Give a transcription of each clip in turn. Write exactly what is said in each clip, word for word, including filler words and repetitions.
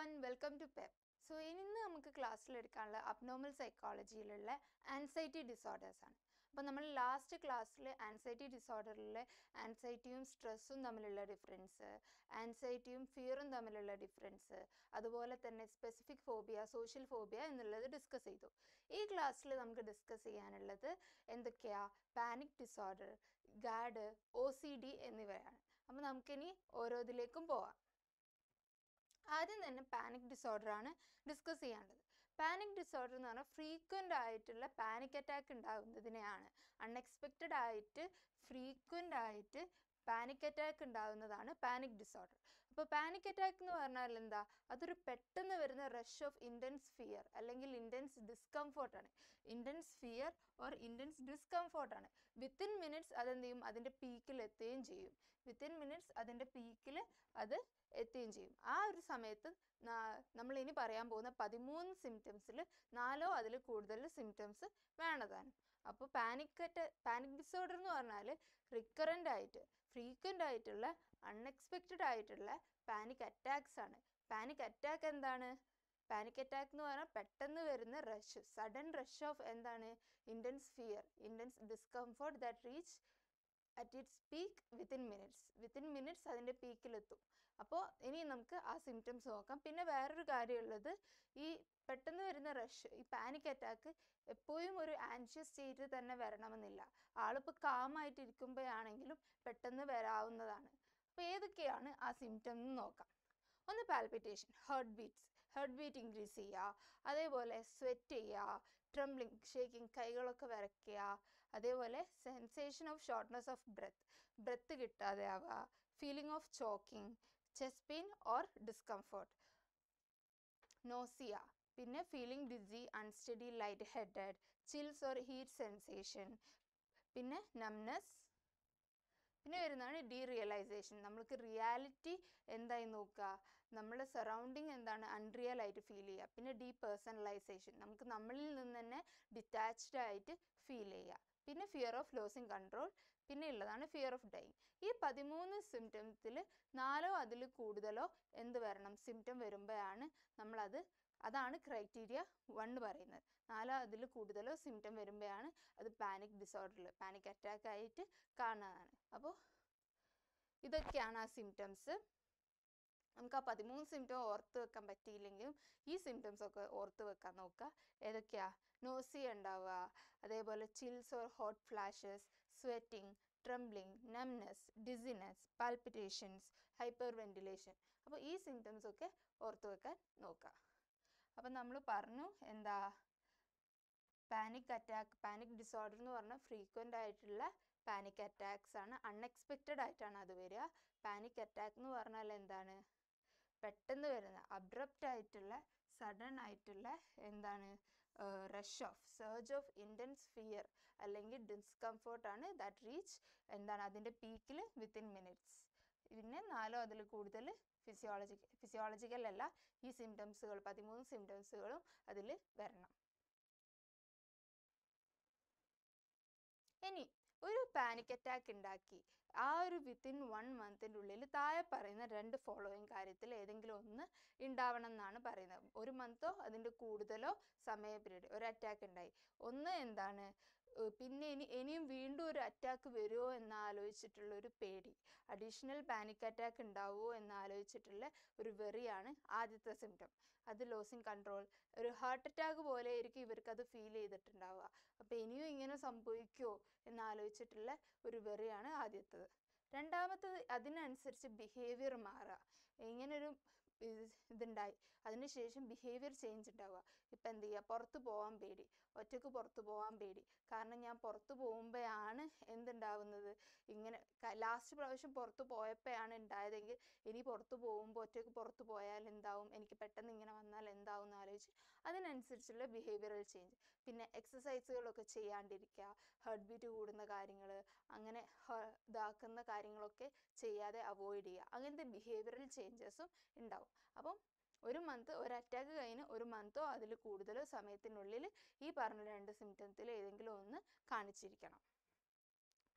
everyone, welcome to P E P. So, ഇന്ന് നമുക്ക് ക്ലാസ്സിൽ എടുക്കാനുള്ള അബ്നോർമൽ സൈക്കോളജിയിലുള്ള ആൻസൈറ്റി ഡിസോർഡേഴ്സ് ആണ്. അപ്പോൾ നമ്മൾ ലാസ്റ്റ് ക്ലാസ്സിൽ ആൻസൈറ്റി ഡിസോർഡറിലെ ആൻസൈറ്റിയും സ്ട്രെസ്സും തമ്മിലുള്ള ഡിഫറൻസ്, ആൻസൈറ്റിയും ഫിയറും തമ്മിലുള്ള ഡിഫറൻസ്, അതുപോലെ തന്നെ സ്പെസിഫിക് ഫോബിയ, സോഷ്യൽ ഫോബിയ എന്നുള്ളത് ഡിസ്കസ് ചെയ്തു. ഈ ക്ലാസ്സിൽ നമുക്ക് ഡിസ്കസ് ചെയ്യാനുള്ളത് എന്തൊക്കെയാ? Panic disorder, GAD, O C D എന്നിവയാണ്. അപ്പോൾ നമുക്കിനി ഓരോതിലേക്കും പോവാം. ആദ്യം തന്നെ പാനിക് ഡിസോർഡർ ആണ് ഡിസ്കസ് ചെയ്യാനുള്ളത്. പാനിക് ഡിസോർഡർ എന്ന് പറഞ്ഞാൽ ഫ്രീക്വൻ്റ് ആയിട്ടുള്ള പാനിക് അറ്റാക്ക് ഉണ്ടാകുന്നതിനെയാണ്, അൺഎക്സ്പെക്റ്റഡ് ആയിട്ട് ഫ്രീക്വൻ്റ് ആയിട്ട് പാനിക് അറ്റാക്ക് ഉണ്ടാകുന്നതാണ് പാനിക് ഡിസോർഡർ. അപ്പോൾ പാനിക് അറ്റാക്ക് എന്ന് പറഞ്ഞാൽ എന്താ? അതൊരു പെട്ടെന്ന് വരുന്ന റഷ് ഓഫ് ഇൻറ്റൻസ് ഫിയർ അല്ലെങ്കിൽ ഇൻറ്റൻസ് ഡിസ്കംഫോർട്ടാണ്. ഇൻറ്റൻസ് ഫിയർ ഓർ ഇൻറ്റൻസ് ഡിസ്കംഫോർട്ടാണ്. വിത്തിൻ മിനിറ്റ്സ് അതെന്ത് ചെയ്യും? അതിൻ്റെ പീക്കിൽ എത്തുകയും ചെയ്യും. വിത്തിൻ മിനിറ്റ്സ് അതിൻ്റെ പീക്കിൽ അത് എത്തുകയും ചെയ്യും. ആ ഒരു സമയത്ത് നമ്മൾ ഇനി പറയാൻ പോകുന്ന പതിമൂന്ന് സിംറ്റംസിൽ നാലോ അതിൽ കൂടുതൽ സിംറ്റംസ് വേണ്ടതാണ്. അപ്പോൾ പാനിക് അറ്റാ പാനിക് ഡിസോർഡർ എന്ന് പറഞ്ഞാൽ റിക്കറൻ്റ് ആയിട്ട് ഫ്രീക്വൻ്റ് ആയിട്ടുള്ള അൺഎക്സ്പെക്റ്റഡ് ആയിട്ടുള്ള പാനിക് അറ്റാക്സ് ആണ്. പാനിക് അറ്റാക്ക് എന്താണ്? പാനിക് അറ്റാക്ക് എന്ന് പറഞ്ഞാൽ പെട്ടെന്ന് വരുന്ന റഷ്, സഡൻ റഷ് ഓഫ് എന്താണ്? Intense fear, intense discomfort that reach at its peak within minutes. Within minutes അതിൻ്റെ പീക്കിലെത്തും. അപ്പോൾ ഇനി നമുക്ക് ആ സിംറ്റംസ് നോക്കാം. പിന്നെ വേറൊരു കാര്യമുള്ളത്, ഈ പെട്ടെന്ന് വരുന്ന റഷ്, ഈ പാനിക് അറ്റാക്ക് എപ്പോഴും ഒരു ആൻഷ്യസ് സ്റ്റേറ്റ് തന്നെ വരണമെന്നില്ല. ആളിപ്പോൾ കാമായിട്ട് ഇരിക്കുമ്പോഴാണെങ്കിലും പെട്ടെന്ന് വരാവുന്നതാണ്. അപ്പോൾ ഏതൊക്കെയാണ് ആ സിംറ്റം എന്ന് നോക്കാം. ഒന്ന് palpitation, heart beats, heart beat increase ചെയ്യുക, അതേപോലെ സ്വെറ്റ് ചെയ്യുക, ട്രംബ്ലിങ്, ഷേക്കിങ്, കൈകളൊക്കെ വിറയ്ക്കുക, അതേപോലെ sensation of shortness of breath, breath കിട്ടാതെ ആവുക, feeling of choking, chest pain or discomfort, nausea, പിന്നെ feeling dizzy, unsteady, light headed, chills or heat sensation, പിന്നെ നംനെസ്. പിന്നെ വരുന്നതാണ് ഡീറിയലൈസേഷൻ. നമ്മൾക്ക് റിയാലിറ്റി എന്തായി നോക്കുക, നമ്മളെ സറൗണ്ടിങ് എന്താണ് അൺറിയൽ ആയിട്ട് ഫീൽ ചെയ്യുക. പിന്നെ ഡീപേഴ്സണലൈസേഷൻ, നമുക്ക് നമ്മളിൽ നിന്ന് തന്നെ ഡിറ്റാച്ച്ഡ് ആയിട്ട് ഫീൽ ചെയ്യുക. പിന്നെ ഫിയർ ഓഫ് ലോസിങ് കൺട്രോൾ, പിന്നെ ഉള്ളതാണ് ഫിയർ ഓഫ് ഡൈയിങ്. ഈ പതിമൂന്ന് സിംറ്റംസിൽ നാലോ അതിൽ കൂടുതലോ എന്ത് വരണം? സിംറ്റം വരുമ്പോഴാണ് നമ്മളത്, അതാണ് ക്രൈറ്റീരിയ വൺ പറയുന്നത്. നാലോ അതിൽ കൂടുതലോ സിംറ്റം വരുമ്പോഴാണ് അത് പാനിക് ഡിസോർഡറിൽ പാനിക് അറ്റാക്ക് ആയിട്ട് കാണുന്നതാണ്. അപ്പോൾ ഇതൊക്കെയാണ് ആ സിംറ്റംസ്. നമുക്ക് ആ പതിമൂന്ന് സിംറ്റം ഓർത്ത് വെക്കാൻ പറ്റിയില്ലെങ്കിലും ഈ സിംറ്റംസ് ഒക്കെ ഓർത്ത് വെക്കാൻ നോക്കുക. ഏതൊക്കെയാ? നോസിയ ഉണ്ടാവുക, അതേപോലെ chills or hot flashes, sweating, trembling, numbness, dizziness, palpitations, hyperventilation. അപ്പോൾ ഈ സിംറ്റംസ് ഒക്കെ ഓർത്ത് വെക്കാൻ നോക്കുക. അപ്പം നമ്മൾ പറഞ്ഞു എന്താ? പാനിക് അറ്റാക്ക്, പാനിക് ഡിസോർഡർ എന്ന് പറഞ്ഞാൽ ഫ്രീക്വൻ്റ് ആയിട്ടുള്ള പാനിക് അറ്റാക്സ് ആണ്, അൺഎക്സ്പെക്റ്റഡ് ആയിട്ടാണ് അത് വരിക. പാനിക് അറ്റാക്ക് എന്ന് പറഞ്ഞാൽ എന്താണ്? പെട്ടെന്ന് വരുന്ന അബ്രപ്റ്റ് ആയിട്ടുള്ള സഡൻ ആയിട്ടുള്ള എന്താണ് rush of surge of intense fear അല്ലെങ്കിൽ ഡിസ്കംഫോർട്ട് ആണ് ദാറ്റ് റീച്ച് എന്താണ് അതിൻ്റെ പീക്കിൽ വിത്തിൻ മിനിറ്റ്സ്. പിന്നെ നാലോ അതിൽ കൂടുതൽ ഫിസിയോളജിക്കൽ ഫിസിയോളജിക്കൽ അല്ല ഈ സിംറ്റംസുകൾ, പതിമൂന്ന് സിംറ്റംസുകളും അതിൽ വരണം. ഇനി ഒരു പാനിക് അറ്റാക്ക് ഉണ്ടാക്കി ആ ഒരു വിത്തിൻ വൺ മന്തിൻ്റെ ഉള്ളിൽ താഴെ പറയുന്ന രണ്ട് ഫോളോയിങ് കാര്യത്തിൽ ഏതെങ്കിലും ഒന്ന് ഉണ്ടാവണം എന്നാണ് പറയുന്നത്. ഒരു മന്തോ അതിൻ്റെ കൂടുതലോ സമയ പീരീഡ് ഒരു അറ്റാക്ക് ഉണ്ടായി. ഒന്ന് എന്താണ്? പിന്നെ ഇനി ഇനിയും വീണ്ടും ഒരു അറ്റാക്ക് വരുമോ എന്നാലോചിച്ചിട്ടുള്ള ഒരു പേടി, അഡീഷണൽ പാനിക് അറ്റാക്ക് ഉണ്ടാവുമോ എന്നാലോചിച്ചിട്ടുള്ള ഒരു വെറിയാണ് ആദ്യത്തെ സിംറ്റം. അത് ലോസിങ് കൺട്രോൾ, ഒരു ഹാർട്ട് അറ്റാക്ക് പോലെ ആയിരിക്കും ഇവർക്കത് ഫീൽ ചെയ്തിട്ടുണ്ടാവുക. അപ്പോൾ ഇനിയും ഇങ്ങനെ സംഭവിക്കുമോ എന്നാലോചിച്ചിട്ടുള്ള ഒരു വെറിയാണ് ആദ്യത്തത്. രണ്ടാമത്തത് അതിനനുസരിച്ച് ബിഹേവിയർ മാറുക. ഇങ്ങനൊരു ഇതുണ്ടായി അതിന് ശേഷം ബിഹേവിയർ ചേഞ്ച് ഉണ്ടാവുക. ഇപ്പം എന്ത് ചെയ്യുക? പുറത്ത് പോകാൻ പേടി, ഒറ്റക്ക് പുറത്ത് പോകാൻ പേടി. കാരണം ഞാൻ പുറത്ത് പോകുമ്പോഴാണ് എന്തുണ്ടാവുന്നത്, ഇങ്ങനെ ലാസ്റ്റ് പ്രാവശ്യം പുറത്ത് പോയപ്പോഴാണ് ഉണ്ടായതെങ്കിൽ ഇനി പുറത്ത് പോകുമ്പോൾ ഒറ്റക്ക് പുറത്ത് പോയാൽ എന്താവും, എനിക്ക് പെട്ടെന്ന് ഇങ്ങനെ വന്നാൽ എന്താവും എന്ന് ആലോചിച്ച് അതിനനുസരിച്ചുള്ള ബിഹേവിയറൽ ചേഞ്ച്. പിന്നെ എക്സസൈസുകളൊക്കെ ചെയ്യാണ്ടിരിക്കുക, ഹാർട്ട് ബീറ്റ് കൂടുന്ന കാര്യങ്ങൾ, അങ്ങനെ ഇതാക്കുന്ന കാര്യങ്ങളൊക്കെ ചെയ്യാതെ അവോയ്ഡ് ചെയ്യുക. അങ്ങനത്തെ ബിഹേവിയറൽ ചേഞ്ചസും ഉണ്ടാവും. അപ്പം ഒരു മന്ത് ഒരു അറ്റാക്ക് കഴിഞ്ഞ് ഒരു മന്തോ അതിൽ കൂടുതലോ സമയത്തിനുള്ളിൽ ഈ പറഞ്ഞ രണ്ട് സിംറ്റംസിൽ ഏതെങ്കിലും ഒന്ന് കാണിച്ചിരിക്കണം.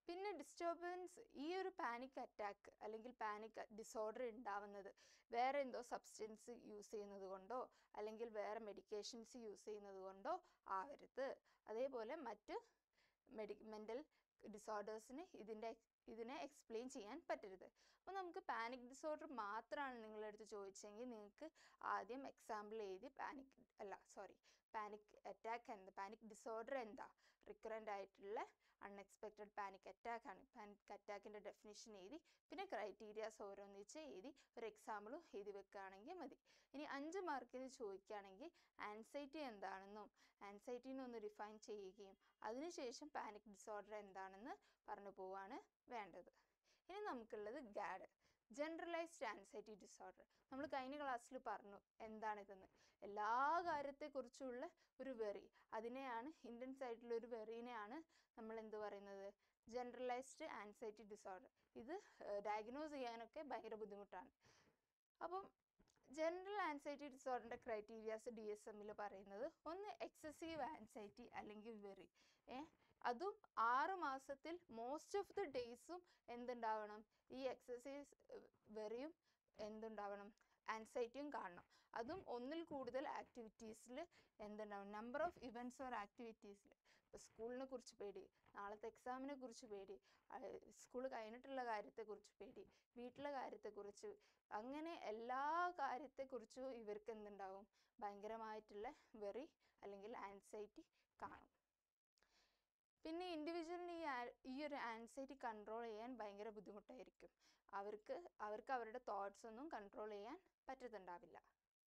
പിന്നെ ഡിസ്റ്റർബൻസ്, ഈ ഒരു പാനിക് അറ്റാക്ക് അല്ലെങ്കിൽ പാനിക് ഡിസോർഡർ ഉണ്ടാവുന്നത് വേറെ എന്തോ സബ്സ്റ്റൻസ് യൂസ് ചെയ്യുന്നത് കൊണ്ടോ അല്ലെങ്കിൽ വേറെ മെഡിക്കേഷൻസ് യൂസ് ചെയ്യുന്നത് കൊണ്ടോ ആവരുത്. അതേപോലെ മറ്റ് മെഡി മെൻ്റൽ ഡിസോർഡേഴ്സിന് ഇതിൻ്റെ ഇതിനെ എക്സ്പ്ലെയിൻ ചെയ്യാൻ പറ്റരുത്. അപ്പോൾ നമുക്ക് പാനിക് ഡിസോർഡർ മാത്രമാണ് നിങ്ങളുടെ അടുത്ത് ചോദിച്ചെങ്കിൽ നിങ്ങൾക്ക് ആദ്യം എക്സാമ്പിൾ എഴുതി പാനിക് അല്ല സോറി പാനിക് അറ്റാക്ക് എന്താ, പാനിക് ഡിസോർഡർ എന്താ, റിക്കറൻ്റ് ആയിട്ടുള്ള അൺഎക്സ്പെക്റ്റഡ് പാനിക് അറ്റാക്ക് ആണ്, പാനിക് അറ്റാക്കിൻ്റെ ഡെഫിനിഷൻ എഴുതി പിന്നെ ക്രൈറ്റീരിയാസ് ഓരോന്നിച്ച് എഴുതി ഒരു എക്സാമ്പിളും എഴുതി വെക്കുകയാണെങ്കിൽ മതി. ഇനി അഞ്ച് മാർക്കിന് ചോദിക്കുകയാണെങ്കിൽ ആൻസൈറ്റി എന്താണെന്നും ആൻസൈറ്റിനെ ഒന്ന് ഡിഫൈൻ ചെയ്യുകയും അതിനുശേഷം പാനിക് ഡിസോർഡർ എന്താണെന്ന് പറഞ്ഞു പോവാണ് വേണ്ടത്. ഇനി നമുക്കുള്ളത് ഗാഡ്, ജനറലൈസ്ഡ് ആൻസൈറ്റി ഡിസോർഡർ. നമ്മൾ കഴിഞ്ഞ ക്ലാസ്സിൽ പറഞ്ഞു എന്താണിതെന്ന്. എല്ലാ കാര്യത്തെക്കുറിച്ചുള്ള ഒരു വെറി, അതിനെയാണ് ഇൻറ്റൻസ് ആയിട്ടുള്ള ഒരു വെറീനെയാണ് നമ്മൾ എന്ത് പറയുന്നത്, ജനറലൈസ്ഡ് ആൻസൈറ്റി ഡിസോർഡർ. ഇത് ഡയഗ്നോസ് ചെയ്യാനൊക്കെ ഭയങ്കര ബുദ്ധിമുട്ടാണ്. അപ്പം ജനറൽ ആൻസൈറ്റി ഡിസോർഡറിൻ്റെ ക്രൈറ്റീരിയാസ് ഡി എസ് എമ്മിൽ പറയുന്നത് ഒന്ന് എക്സസീവ് ആൻസൈറ്റി അല്ലെങ്കിൽ വെറി, ഏ അതും ആറ് മാസത്തിൽ മോസ്റ്റ് ഓഫ് ദി ഡേയ്സും എന്തുണ്ടാവണം, ഈ എക്സസീവ് വെറിയും എന്തുണ്ടാവണം, ആൻസൈറ്റിയും കാണണം. അതും ഒന്നിൽ കൂടുതൽ ആക്ടിവിറ്റീസിൽ എന്തുണ്ടാവണം, നമ്പർ ഓഫ് ഇവൻറ്റ്സ് ഓർ ആക്ടിവിറ്റീസിൽ. ഇപ്പോൾ സ്കൂളിനെ കുറിച്ച് പേടി, നാളത്തെ എക്സാമിനെ കുറിച്ച് പേടി, സ്കൂൾ കഴിഞ്ഞിട്ടുള്ള കാര്യത്തെക്കുറിച്ച് പേടി, വീട്ടിലെ കാര്യത്തെക്കുറിച്ച്, അങ്ങനെ എല്ലാ കാര്യത്തെക്കുറിച്ചും ഇവർക്ക് എന്തുണ്ടാവും, ഭയങ്കരമായിട്ടുള്ള വെറി അല്ലെങ്കിൽ ആൻസൈറ്റി കാണും. പിന്നെ ഇൻഡിവിജ്വലിന് ഈ ഈ ഒരു ആൻസൈറ്റി കൺട്രോൾ ചെയ്യാൻ ഭയങ്കര ബുദ്ധിമുട്ടായിരിക്കും. അവർക്ക് അവർക്ക് അവരുടെ തോട്ട്സ് ഒന്നും കൺട്രോൾ ചെയ്യാൻ പറ്റുന്നുണ്ടാവില്ല.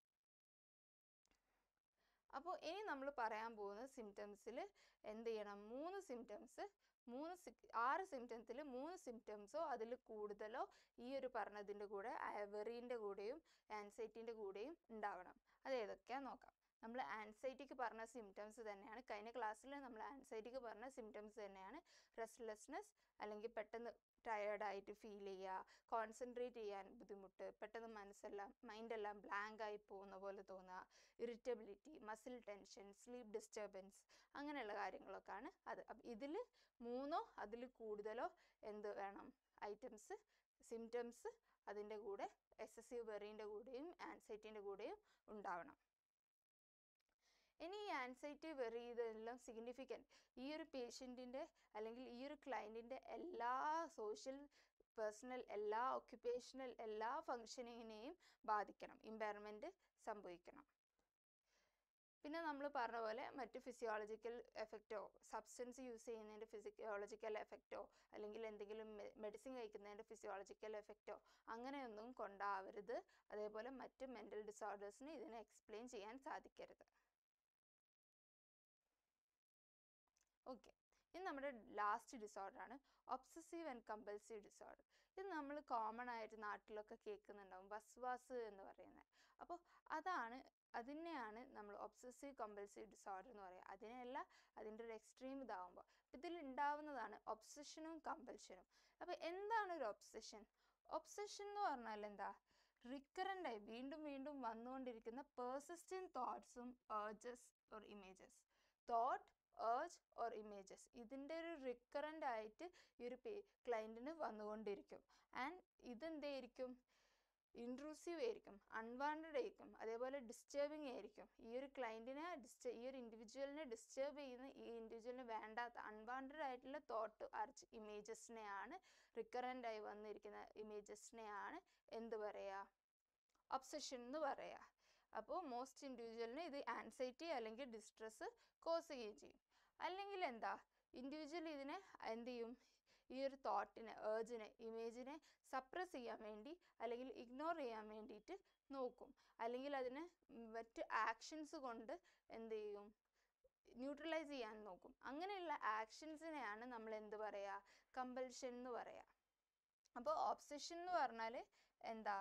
അപ്പോൾ ഇനി നമ്മൾ പറയാൻ പോകുന്ന സിംറ്റംസിൽ എന്ത് ചെയ്യണം, മൂന്ന് സിംറ്റംസ് മൂന്ന് ആറ് സിംറ്റംസിൽ മൂന്ന് സിംറ്റംസോ അതിൽ കൂടുതലോ ഈ ഒരു പറഞ്ഞതിൻ്റെ കൂടെ വെറീൻ്റെ കൂടെയും ആൻസൈറ്റിൻ്റെ കൂടെയും ഉണ്ടാവണം. അത് ഏതൊക്കെയാ നോക്കാം. നമ്മൾ ആൻസൈറ്റിക്ക് പറഞ്ഞ സിംറ്റംസ് തന്നെയാണ് കഴിഞ്ഞ ക്ലാസ്സിൽ നമ്മൾ ആൻസൈറ്റിക്ക് പറഞ്ഞ സിംറ്റംസ് തന്നെയാണ്. റെസ്റ്റ്ലെസ്നെസ് അല്ലെങ്കിൽ പെട്ടെന്ന് ടയേർഡായിട്ട് ഫീൽ ചെയ്യുക, കോൺസെൻട്രേറ്റ് ചെയ്യാൻ ബുദ്ധിമുട്ട്, പെട്ടെന്ന് മനസ്സെല്ലാം മൈൻഡെല്ലാം ബ്ലാങ്ക് ആയി പോകുന്ന പോലെ തോന്നുക, irritability, muscle tension, sleep disturbance, അങ്ങനെയുള്ള കാര്യങ്ങളൊക്കെയാണ് അത്. അപ്പം ഇതിൽ മൂന്നോ അതിൽ കൂടുതലോ എന്ത് വേണം, ഐറ്റംസ് സിംറ്റംസ് അതിൻ്റെ കൂടെ എക്സസീവ് വെറീൻ്റെ കൂടെയും ആൻസൈറ്റിൻ്റെ കൂടെയും ഉണ്ടാവണം. ഇനി ഈ ആൻസൈറ്റി വെറി ഇതെല്ലാം സിഗ്നിഫിക്കൻറ്റ് ഈ ഒരു പേഷ്യൻറ്റിൻ്റെ അല്ലെങ്കിൽ ഈ ഒരു ക്ലയൻറ്റിൻ്റെ എല്ലാ സോഷ്യൽ പേഴ്സണൽ എല്ലാ ഒക്യുപ്പേഷണൽ എല്ലാ ഫങ്ഷനിങ്ങിനെയും ബാധിക്കണം, ഇമ്പയർമെൻറ്റ് സംഭവിക്കണം. പിന്നെ നമ്മൾ പറഞ്ഞ പോലെ മറ്റ് ഫിസിയോളജിക്കൽ എഫക്റ്റോ സബ്സ്റ്റൻസ് യൂസ് ചെയ്യുന്നതിൻ്റെ ഫിസിയോളജിക്കൽ എഫക്റ്റോ അല്ലെങ്കിൽ എന്തെങ്കിലും മെഡിസിൻ കഴിക്കുന്നതിൻ്റെ ഫിസിയോളജിക്കൽ എഫക്റ്റോ അങ്ങനെയൊന്നും കൊണ്ടാവരുത്. അതേപോലെ മറ്റ് മെൻ്റൽ ഡിസോർഡേഴ്സിന് ഇതിനെ എക്സ്പ്ലെയിൻ ചെയ്യാൻ സാധിക്കരുത്. ഓക്കെ, ഇനി നമ്മുടെ ലാസ്റ്റ് ഡിസോർഡറാണ് ഒബ്സസീവ് ആൻഡ് കമ്പൽസീവ് ഡിസോർഡർ. ഇത് നമ്മൾ കോമൺ ആയിട്ട് നാട്ടിലൊക്കെ കേൾക്കുന്നുണ്ടാവും, വസ്വാസ് എന്ന് പറയുന്നത്. അപ്പോൾ അതാണ് അതിനെയാണ് നമ്മൾ ഒബ്സസീവ് കമ്പൽസീവ് ഡിസോർഡർ എന്ന് പറയുക. അതിനെയല്ല അതിൻ്റെ ഒരു എക്സ്ട്രീം ഇതാവുമ്പോൾ ഇതിൽ ഉണ്ടാവുന്നതാണ് ഒബ്സഷനും കമ്പൽഷനും. അപ്പോൾ എന്താണ് ഒരു ഒബ്സഷൻ? ഒബ്സഷൻ എന്ന് പറഞ്ഞാൽ എന്താ, റിക്കറൻ്റ് ആയി വീണ്ടും വീണ്ടും വന്നുകൊണ്ടിരിക്കുന്ന പേഴ്സിസ്റ്റൻറ്റ് തോട്ട്സും urges or images. Thought, urge or images ഇതിൻ്റെ ഒരു റിക്കറൻ്റ് ആയിട്ട് ഈ ഒരു പേ ക്ലയൻറ്റിന് വന്നുകൊണ്ടിരിക്കും. ആൻഡ് ഇതെന്തായിരിക്കും, ഇൻട്രൂസീവ് ആയിരിക്കും, അൺവാണ്ടഡ് ആയിരിക്കും, അതേപോലെ ഡിസ്റ്റർബിങ് ആയിരിക്കും. ഈ ഒരു ക്ലയൻറ്റിനെ ഡിസ്റ്റർ ഈ ഒരു ഇൻഡിവിജ്വലിനെ ഡിസ്റ്റർബ് ചെയ്യുന്ന ഈ ഇൻഡിവിജ്വലിന് വേണ്ടാത്ത അൺവാണ്ടഡ് ആയിട്ടുള്ള തോട്ട് അർച്ച് ഇമേജസിനെയാണ് റിക്കറൻ്റ് ആയി വന്നിരിക്കുന്ന ഇമേജസിനെയാണ് എന്ത് പറയുക, ഒബ്സഷൻ എന്ന് പറയുക. അപ്പോൾ മോസ്റ്റ് ഇൻഡിവിജ്വലിന് ഇത് ആൻസൈറ്റി അല്ലെങ്കിൽ ഡിസ്ട്രെസ് കോസ് ചെയ്യുകയും ചെയ്യും. അല്ലെങ്കിൽ എന്താ, ഇൻഡിവിജ്വൽ ഇതിനെ എന്ത് ചെയ്യും, ഈ ഒരു തോട്ടിനെ ഏർജിനെ ഇമേജിനെ സപ്രസ് ചെയ്യാൻ വേണ്ടി അല്ലെങ്കിൽ ഇഗ്നോർ ചെയ്യാൻ വേണ്ടിയിട്ട് നോക്കും. അല്ലെങ്കിൽ അതിനെ മറ്റ് ആക്ഷൻസ് കൊണ്ട് എന്ത് ചെയ്യും, ന്യൂട്രലൈസ് ചെയ്യാൻ നോക്കും. അങ്ങനെയുള്ള ആക്ഷൻസിനെയാണ് നമ്മൾ എന്ത് പറയുക, കമ്പൽഷൻ എന്ന് പറയുക. അപ്പോൾ ഒബ്സഷൻ എന്ന് പറഞ്ഞാൽ എന്താ,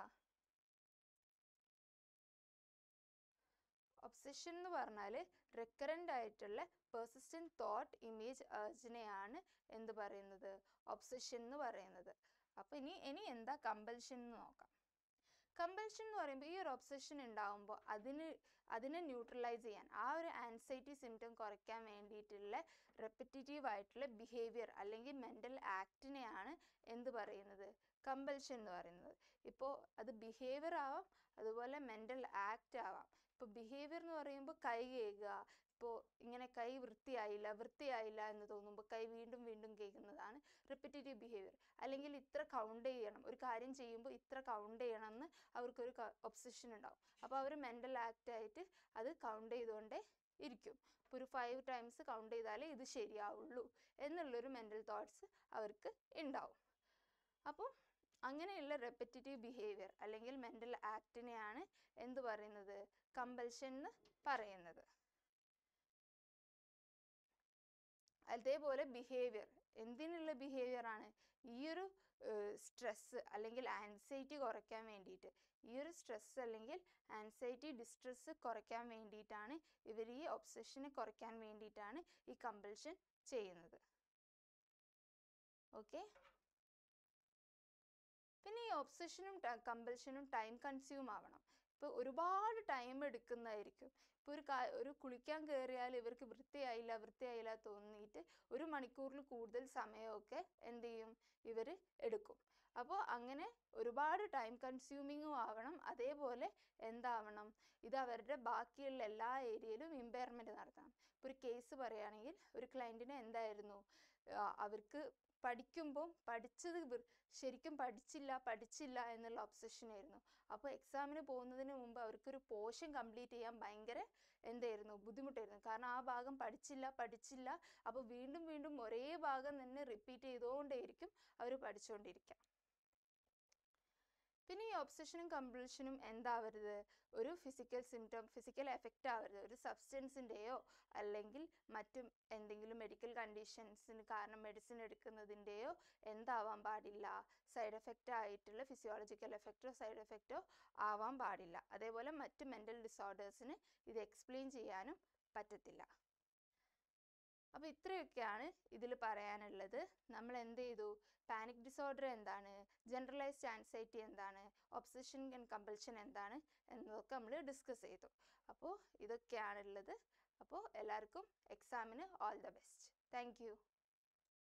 ഒബ്സഷൻ എന്ന് പറഞ്ഞാൽ റിക്കറൻ്റ് ആയിട്ടുള്ള പെർസിസ്റ്റൻറ്റ് തോട്ട് ഇമേജ് ഏർജിനെയാണ് എന്ത് പറയുന്നത്, ഒബ്സഷൻ എന്ന് പറയുന്നത്. അപ്പോൾ ഇനി ഇനി എന്താ കമ്പൽഷൻ എന്ന് നോക്കാം. കമ്പൽഷൻ എന്ന് പറയുമ്പോൾ ഈ ഒരു ഒബ്സഷൻ ഉണ്ടാകുമ്പോൾ അതിന് അതിനെ ന്യൂട്രലൈസ് ചെയ്യാൻ, ആ ഒരു ആൻസൈറ്റി സിംറ്റം കുറയ്ക്കാൻ വേണ്ടിയിട്ടുള്ള റെപ്പിറ്റേറ്റീവ് ആയിട്ടുള്ള ബിഹേവിയർ അല്ലെങ്കിൽ മെൻ്റൽ ആക്ടിനെയാണ് എന്ത് പറയുന്നത്, കമ്പൽഷൻ എന്ന് പറയുന്നത്. ഇപ്പോൾ അത് ബിഹേവിയർ ആവാം, അതുപോലെ മെൻ്റൽ ആക്ട് ആവാം. ഇപ്പോൾ ബിഹേവിയർ എന്ന് പറയുമ്പോൾ കൈ കേൾക്കുക, ഇപ്പോൾ ഇങ്ങനെ കൈ വൃത്തിയായില്ല വൃത്തിയായില്ല എന്ന് തോന്നുമ്പോൾ കൈ വീണ്ടും വീണ്ടും കേൾക്കുന്നതാണ് റിപ്പറ്റേറ്റീവ് ബിഹേവിയർ. അല്ലെങ്കിൽ ഇത്ര കൗണ്ട് ചെയ്യണം, ഒരു കാര്യം ചെയ്യുമ്പോൾ ഇത്ര കൗണ്ട് ചെയ്യണം എന്ന് അവർക്കൊരു ഒബ്സഷൻ ഉണ്ടാവും. അപ്പോൾ അവർ മെൻ്റൽ ആക്ട് ആയിട്ട് അത് കൗണ്ട് ചെയ്തുകൊണ്ടേ ഇരിക്കും. ഇപ്പോൾ ഒരു ഫൈവ് ടൈംസ് കൗണ്ട് ചെയ്താലേ ഇത് ശരിയാവുള്ളൂ എന്നുള്ളൊരു മെൻ്റൽ തോട്ട്സ് അവർക്ക് ഉണ്ടാവും. അപ്പോൾ അങ്ങനെയുള്ള റെപ്പറ്റേറ്റീവ് ബിഹേവിയർ അല്ലെങ്കിൽ മെൻ്റൽ ആക്ടിനെയാണ് എന്ത് പറയുന്നത്, കമ്പൽഷൻ എന്ന് പറയുന്നത്. അതേപോലെ ബിഹേവിയർ എന്തിനുള്ള ബിഹേവിയർ ആണ്, ഈ ഒരു സ്ട്രെസ് അല്ലെങ്കിൽ ആൻസൈറ്റി കുറയ്ക്കാൻ വേണ്ടിയിട്ട്, ഈ ഒരു സ്ട്രെസ് അല്ലെങ്കിൽ ആൻസൈറ്റി ഡിസ്ട്രെസ് കുറയ്ക്കാൻ വേണ്ടിയിട്ടാണ് ഇവർ ഈ ഒബ്സഷനെ കുറയ്ക്കാൻ വേണ്ടിയിട്ടാണ് ഈ കമ്പൽഷൻ ചെയ്യുന്നത്. ഓക്കെ, പിന്നെ ഈ ഒബ്സഷനും കമ്പൽഷനും ടൈം കൺസ്യൂം ആവണം. ഇപ്പോൾ ഒരുപാട് ടൈം എടുക്കുന്നതായിരിക്കും. ഇപ്പോൾ ഒരു കാ ഒരു കുളിക്കാൻ കയറിയാൽ ഇവർക്ക് വൃത്തിയായില്ല വൃത്തിയായില്ല തോന്നിയിട്ട് ഒരു മണിക്കൂറിൽ കൂടുതൽ സമയമൊക്കെ എന്ത് ചെയ്യും, ഇവർ എടുക്കും. അപ്പോൾ അങ്ങനെ ഒരുപാട് ടൈം കൺസ്യൂമിങ്ങും ആവണം. അതേപോലെ എന്താവണം, ഇത് അവരുടെ ബാക്കിയുള്ള എല്ലാ ഏരിയയിലും ഇമ്പയർമെൻറ്റ് നടത്തണം. ഇപ്പോൾ ഒരു കേസ് പറയുകയാണെങ്കിൽ ഒരു ക്ലയൻറ്റിന് എന്തായിരുന്നു, അവർക്ക് പഠിക്കുമ്പോൾ പഠിച്ചത് ശരിക്കും പഠിച്ചില്ല പഠിച്ചില്ല എന്നുള്ള ഒബ്സഷൻ ആയിരുന്നു. അപ്പോൾ എക്സാമിന് പോകുന്നതിന് മുമ്പ് അവർക്കൊരു പോർഷൻ കംപ്ലീറ്റ് ചെയ്യാൻ ഭയങ്കര എന്തായിരുന്നു, ബുദ്ധിമുട്ടായിരുന്നു. കാരണം ആ ഭാഗം പഠിച്ചില്ല പഠിച്ചില്ല അപ്പോൾ വീണ്ടും വീണ്ടും ഒരേ ഭാഗം തന്നെ റിപ്പീറ്റ് ചെയ്തുകൊണ്ടേയിരിക്കും അവർ പഠിച്ചുകൊണ്ടിരിക്കുക. പിന്നെ ഈ ഒബ്സഷനും കമ്പൽഷനും എന്താവരുത്, ഒരു ഫിസിക്കൽ സിംറ്റം ഫിസിക്കൽ എഫക്റ്റ് ആവരുത്. ഒരു സബ്സ്റ്റൻസിൻ്റെയോ അല്ലെങ്കിൽ മറ്റും എന്തെങ്കിലും മെഡിക്കൽ കണ്ടീഷൻസിന് കാരണം മെഡിസിൻ എടുക്കുന്നതിൻ്റെയോ എന്താവാൻ പാടില്ല, സൈഡ് എഫക്റ്റ് ആയിട്ടുള്ള ഫിസിയോളജിക്കൽ എഫക്റ്റോ സൈഡ് എഫക്റ്റോ ആവാൻ പാടില്ല. അതേപോലെ മറ്റ് മെൻ്റൽ ഡിസോർഡേഴ്സിന് ഇത് എക്സ്പ്ലെയിൻ ചെയ്യാനും പറ്റത്തില്ല. അപ്പോൾ ഇത്രയൊക്കെയാണ് ഇതിൽ പറയാനുള്ളത്. നമ്മൾ എന്ത് ചെയ്തു, പാനിക് ഡിസോർഡർ എന്താണ്, ജനറലൈസ്ഡ് ആൻസൈറ്റി എന്താണ്, ഒബ്സഷൻ ആൻഡ് കമ്പൽഷൻ എന്താണ് എന്നതൊക്കെ നമ്മൾ ഡിസ്കസ് ചെയ്തു. അപ്പോൾ ഇതൊക്കെയാണുള്ളത്. അപ്പോൾ എല്ലാവർക്കും എക്സാമിന് all the best. Thank U.